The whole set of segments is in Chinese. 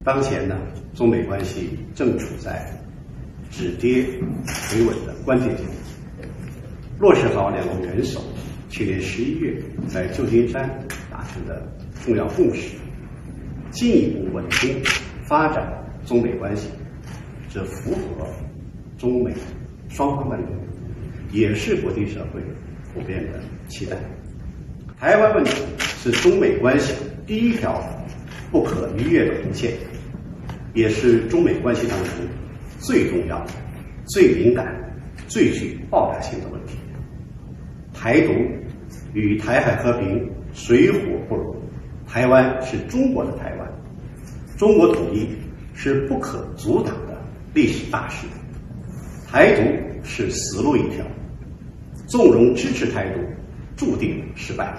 当前呢，中美关系正处在止跌回稳的关键阶段。落实好两国元首去年11月在旧金山达成的重要共识，进一步稳定发展中美关系，这符合中美双方的利益，也是国际社会普遍的期待。台湾问题是中美关系第一条不可逾越的红线，也是中美关系当中最重要、最敏感、最具爆炸性的问题。台独与台海和平水火不容，台湾是中国的台湾，中国统一是不可阻挡的历史大势，台独是死路一条，纵容支持台独，注定失败。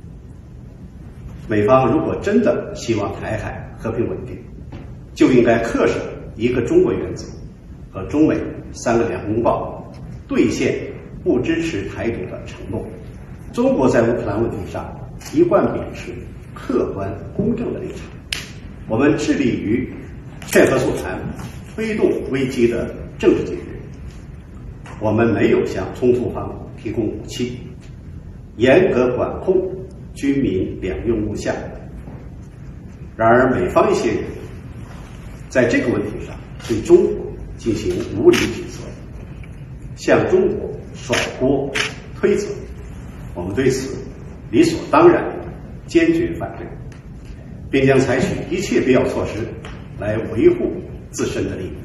美方如果真的希望台海和平稳定，就应该恪守一个中国原则和中美3个2公报，兑现不支持台独的承诺。中国在乌克兰问题上一贯秉持客观公正的立场，我们致力于劝和促谈，推动危机的政治解决。我们没有向冲突方提供武器，严格管控军民两用物项。然而，美方一些人在这个问题上对中国进行无理指责，向中国甩锅推责，我们对此理所当然坚决反对，并将采取一切必要措施来维护自身的利益。